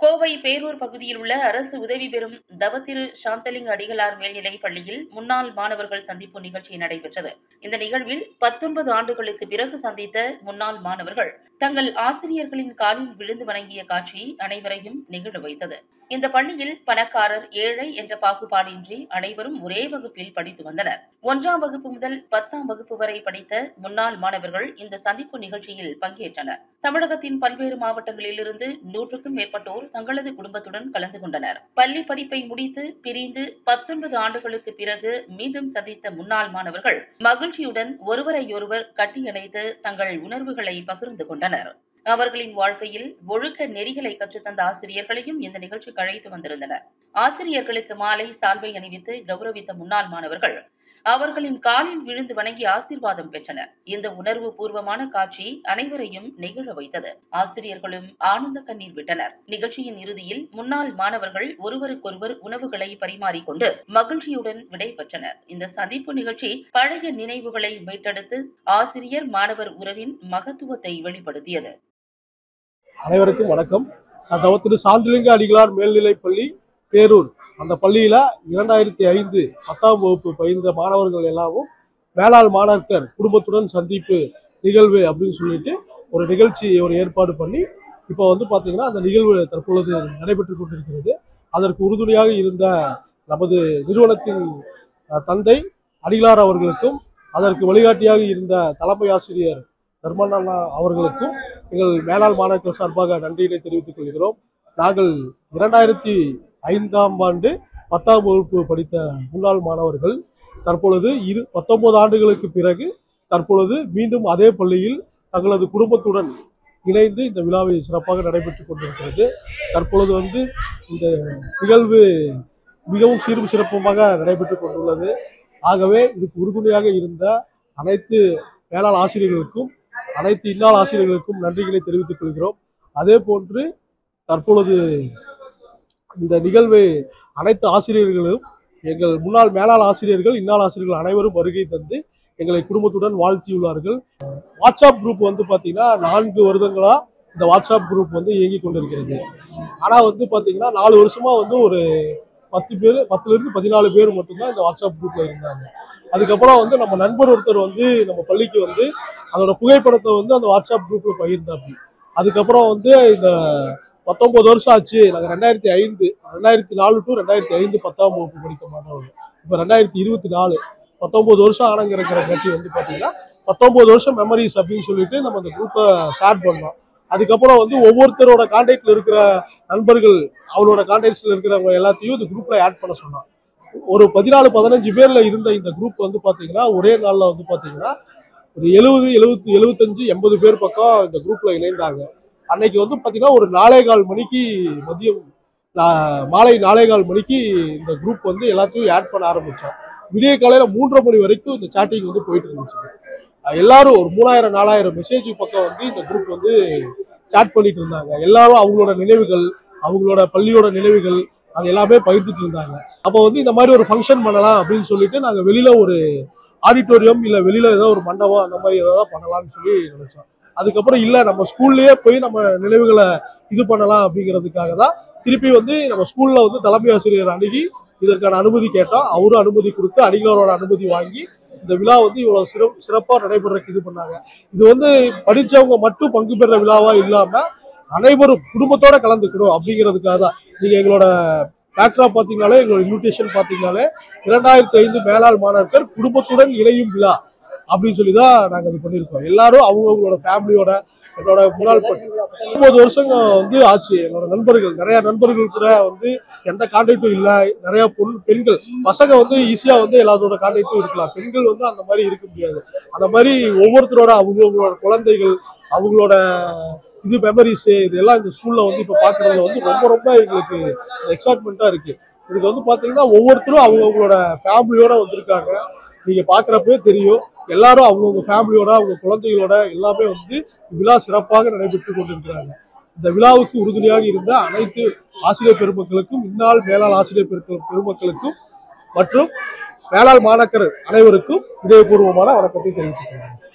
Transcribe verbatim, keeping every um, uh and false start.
கோவை பேரூர் பகுதியில் உள்ள அரசு உதவி பெறும் தவத்திரு சாந்தலிங்க அடிகளார் மேல்நிலைப் பள்ளியில் முன்னாள் மாணவர்கள் சந்திப்பு நிகழ்ச்சி நடைபெற்றது. இந்த நிகழ்வில் பத்தொன்பது ஆண்டுகளுக்கு பிறகு சந்தித்த முன்னாள் மாணவர்கள் தங்கள் ஆசிரியர்களின் காலில் விழுந்து வணங்கிய காட்சி அனைவரையும் நெகிழ வைத்தது. இந்த பள்ளியில் பணக்காரர் ஏழை என்ற பாகுபாடின்றி அனைவரும் ஒரே வகுப்பில் படித்து வந்தனர். ஒன்றாம் வகுப்பு முதல் பத்தாம் வகுப்பு வரை படித்த முன்னாள் மாணவர்கள் இந்த சந்திப்பு நிகழ்ச்சியில் பங்கேற்றனர். தமிழகத்தின் பல்வேறு மாவட்டங்களிலிருந்து நூற்றுக்கும் மேற்பட்டோர் தங்களது குடும்பத்துடன் கலந்து கொண்டனர். பள்ளி படிப்பை முடித்து பிரிந்து பத்தொன்பது ஆண்டுகளுக்கு பிறகு மீண்டும் சந்தித்த முன்னாள் மாணவர்கள் மகிழ்ச்சியுடன் ஒருவரையொருவர் கட்டியணைத்து தங்கள் உணர்வுகளை பகிர்ந்து கொண்டனர். அவர்களின் வாழ்க்கையில் ஒழுக்க நெறிகளை கற்றுத்தந்த ஆசிரியர்களையும் இந்த நிகழ்ச்சிக்கு அழைத்து வந்திருந்தனர். ஆசிரியர்களுக்கு மாலை சால்வை அணிவித்து கௌரவித்த முன்னாள் மாணவர்கள் அவர்களின் காலில் விழுந்து வணங்கி ஆசீர்வாதம் பெற்றனர். இந்த உணர்வு பூர்வமான காட்சி அனைவரையும் நெகிழ வைத்தது. ஆசிரியர்களும் ஆனந்த கண்ணீர் விட்டனர். நிகழ்ச்சியின் இறுதியில் முன்னாள் மாணவர்கள் ஒருவருக்கொருவர் உணவுகளை பரிமாறிக்கொண்டு மகிழ்ச்சியுடன் விடைபெற்றனர். இந்த சந்திப்பு நிகழ்ச்சி பழைய நினைவுகளை மீட்டெடுத்து ஆசிரியர் மாணவர் உறவின் மகத்துவத்தை வெளிப்படுத்தியது. அனைவருக்கும் வணக்கம். தவத்திரு சாந்தலிங்க அடிகளார் மேல்நிலைப் பள்ளி பேரூர், அந்த பள்ளியில இரண்டாயிரத்தி ஐந்து பத்தாம் வகுப்பு பயின்ற மாணவர்கள் எல்லாரும் மேலாள் மாணாக்கர் குடும்பத்துடன் சந்திப்பு நிகழ்வு அப்படின்னு சொல்லிட்டு ஒரு நிகழ்ச்சி ஒரு ஏற்பாடு பண்ணி இப்போ வந்து பார்த்தீங்கன்னா அந்த நிகழ்வு தற்பொழுது நடைபெற்று கொண்டிருக்கிறது. அதற்கு உறுதுணையாக இருந்த நமது நிறுவனத்தின் தந்தை அடிகளார் அவர்களுக்கும் அதற்கு வழிகாட்டியாக இருந்த தலைமை ஆசிரியர் தர்மண்ணா அவர்களுக்கும் எங்கள் மேலாள் மாணாக்கர் சார்பாக நன்றியினை தெரிவித்துக் கொள்கிறோம். நாங்கள் இரண்டாயிரத்தி ஐந்தாம் ஆண்டு பத்தாம் வகுப்பு படித்த முன்னாள் மாணவர்கள் தற்பொழுது இரு பத்தொன்பது ஆண்டுகளுக்கு பிறகு தற்பொழுது மீண்டும் அதே பள்ளியில் தங்களது குடும்பத்துடன் இணைந்து இந்த விழாவை சிறப்பாக நடைபெற்றுக் கொண்டிருக்கிறது. தற்பொழுது வந்து இந்த நிகழ்வு மிகவும் சீரும் சிறப்புமாக நடைபெற்றுக் கொண்டுள்ளது. ஆகவே இதுக்கு உறுதுணையாக இருந்த அனைத்து மேலாள் ஆசிரியர்களுக்கும் அனைத்து இன்னாள் ஆசிரியர்களுக்கும் நன்றிகளை தெரிவித்துக் கொள்கிறோம். அதே போன்று தற்பொழுது இந்த நிகழ்வை அனைத்து ஆசிரியர்களும் எங்கள் முன்னாள் மேலாள் ஆசிரியர்கள் இன்னாள் ஆசிரியர்கள் அனைவரும் வருகை தந்து எங்களை குடும்பத்துடன் வாழ்த்தியுள்ளார்கள். வாட்ஸ்அப் குரூப் வந்து பார்த்தீங்கன்னா நான்கு வருடங்களா இந்த வாட்ஸ்அப் குரூப் வந்து இயங்கி கொண்டிருக்கிறது. ஆனால் வந்து பார்த்தீங்கன்னா நாலு வருஷமா வந்து ஒரு பத்து பேர் பத்துல இருந்து பதினாலு பேர் மட்டும்தான் இந்த வாட்ஸ்அப் குரூப்ல இருந்தாங்க. அதுக்கப்புறம் வந்து நம்ம நண்பர் ஒருத்தர் வந்து நம்ம பள்ளிக்கு வந்து அதோட புகைப்படத்தை வந்து அந்த வாட்ஸ்அப் குரூப்ல பகிர்ந்தாப்பி. அதுக்கப்புறம் வந்து இந்த பத்தொன்பது வருஷம் ஆச்சு. நாங்கள் ரெண்டாயிரத்தி ஐந்து ரெண்டாயிரத்தி நாலு டு ரெண்டாயிரத்தி ஐந்து பத்தாம் வகுப்பு படித்த மாணவர்கள் இப்போ ரெண்டாயிரத்தி இருபத்தி நாலு பத்தொன்பது வருஷம் ஆனங்கிற கட்டி வந்து பார்த்தீங்கன்னா பத்தொன்பது வருஷம் மெமரிஸ் அப்படின்னு சொல்லிட்டு நம்ம அந்த குரூப்பை ஷேர் பண்ணோம். அதுக்கப்புறம் வந்து ஒவ்வொருத்தரோட கான்டாக்ட்ல இருக்கிற நண்பர்கள் அவரோட கான்டாக்ட்ஸ்ல இருக்கிறவங்க எல்லாத்தையும் இந்த குரூப்ல ஆட் பண்ண சொன்னோம். ஒரு பதினாலு பதினஞ்சு பேர்ல இருந்த இந்த குரூப் வந்து பாத்தீங்கன்னா ஒரே நாள்ல வந்து பாத்தீங்கன்னா ஒரு எழுபது எழுபத்தி எழுபத்தஞ்சு எண்பது பேர் பக்கம் இந்த குரூப்ல இணைந்தாங்க. அன்னைக்கு வந்து பாத்தீங்கன்னா ஒரு நாலே கால் மணிக்கு மதியம் மாலை நாலே கால் மணிக்கு இந்த குரூப் வந்து எல்லாத்தையும் ஆட் பண்ண ஆரம்பிச்சோம். விடிய காலையில மூன்றரை மணி வரைக்கும் இந்த சாட்டிங் வந்து போயிட்டு இருந்துச்சு. எல்லாரும் ஒரு மூணாயிரம் நாலாயிரம் மெசேஜ் பக்கம் வந்து இந்த குரூப் வந்து சாட் பண்ணிட்டு இருந்தாங்க. எல்லாரும் அவங்களோட நினைவுகள் அவங்களோட பள்ளியோட நினைவுகள் அது எல்லாமே பகிர்ந்துட்டு இருந்தாங்க. அப்போ வந்து இந்த மாதிரி ஒரு ஃபங்க்ஷன் பண்ணலாம் அப்படின்னு சொல்லிட்டு நாங்கள் வெளியில ஒரு ஆடிட்டோரியம் இல்லை வெளியில ஏதோ ஒரு மண்டபம் அந்த மாதிரி ஏதாவது பண்ணலாம்னு சொல்லி நினைச்சோம். அதுக்கப்புறம் இல்லை நம்ம ஸ்கூல்லேயே போய் நம்ம நினைவுகளை இது பண்ணலாம் அப்படிங்கிறதுக்காக தான் திருப்பி வந்து நம்ம ஸ்கூல்ல வந்து தலைமை ஆசிரியர் அணுகி இதற்கான அனுமதி கேட்டோம். அவரும் அனுமதி கொடுத்து அடிகளாரோட அனுமதி வாங்கி இந்த விழா வந்து இவ்வளவு சிற சிறப்பா நடைபெறக்கு இது பண்ணாங்க. இது வந்து படிச்சவங்க மட்டும் பங்கு பெற விழாவா இல்லாம அனைவரும் குடும்பத்தோட கலந்துக்கணும் அப்படிங்கிறதுக்காக தான். நீங்க எங்களோட பேக்ரா பாத்தீங்கன்னாலே எங்களோட இன்விடேஷன் பாத்தீங்கன்னாலே இரண்டாயிரத்தி ஐந்து மேலாள் மாணாக்கர் குடும்பத்துடன் இணையும் விழா அப்படின்னு சொல்லிதான் நாங்க அது பண்ணியிருக்கோம். எல்லாரும் அவங்கவுங்களோட ஃபேமிலியோட என்னோட முன்னாள் ஒன்பது வருஷங்க வந்து ஆச்சு. என்னோட நண்பர்கள் நிறைய நண்பர்கள் கூட வந்து எந்த கான்டாக்டும் இல்லை. நிறைய பொருள் பெண்கள் பசங்க வந்து ஈஸியா வந்து எல்லாத்தோட கான்டாக்டும் இருக்கலாம். பெண்கள் வந்து அந்த மாதிரி இருக்க முடியாது. அந்த மாதிரி ஒவ்வொருத்தரோட அவங்களோட குழந்தைகள் அவங்களோட இது மெமரிஸ் இதெல்லாம் இந்த ஸ்கூல்ல வந்து இப்ப பாக்குறதுல வந்து ரொம்ப ரொம்ப எங்களுக்கு எக்ஸைட்மெண்டா இருக்கு. இதுக்கு வந்து பாத்தீங்கன்னா ஒவ்வொருத்தரும் அவங்கவுங்களோட ஃபேமிலியோட வந்திருக்காங்க. நீங்க பாக்குறப்பவே தெரியும் எல்லாரும் அவங்கவுங்க ஃபேமிலியோட அவங்க குழந்தைகளோட எல்லாமே வந்து விழா சிறப்பாக நடைபெற்று கொண்டிருக்கிறாங்க. இந்த விழாவுக்கு உறுதுணையாக இருந்த அனைத்து ஆசிரியர் பெருமக்களுக்கும் இந்நாள் மேலாள் ஆசிரியர் பெருமக்களுக்கும் மற்றும் மேலாள் மாணாக்கர் அனைவருக்கும் இதயபூர்வமான வணக்கத்தை தெரிவித்துக் கொள்கிறேன்.